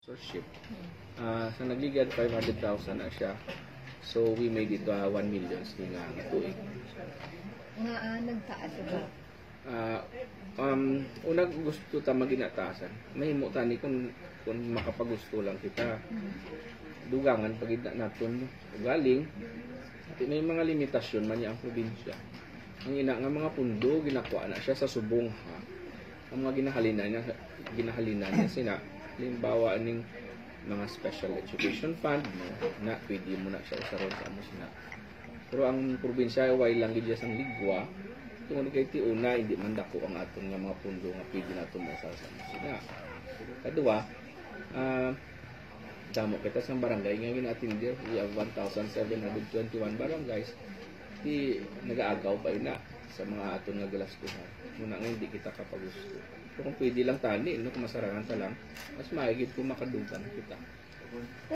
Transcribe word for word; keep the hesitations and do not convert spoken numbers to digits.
Sponsorship. Uh, sa nagligad five hundred thousand na siya. So we made it uh, one million nga nga tuig. Nga uh, nagtaas ba? Uh, um, unang gusto ta maginataasan. Mahimo tani kung kung makapagusto lang kita. Dugangan pagid na naton galing. At may mga limitasyon man niya ang probinsya. Ang ina nga mga pundo ginakuha na siya sa subong ha. Ang mga ginahalinan niya ginahalinan niya sina halimbawa ning mga special education fund no, na pwede mo na siya usaron sa amo sina. Pero ang probinsya way lang gid sa ligwa tungod kay ti una hindi man dako ang aton nga mga pundo nga pwede nato mausar sa amo sina. Kadua, ah uh, damo kita sa barangay nga ginatindir, we have one thousand seven hundred twenty-one barangays. Di nagaagaw pa ina sa mga aton nga galastuhan. Muna nga hindi kita kapagusto. So kung pwede lang tani, no, kung masarangan ta lang, mas maigit kung makadugan kita.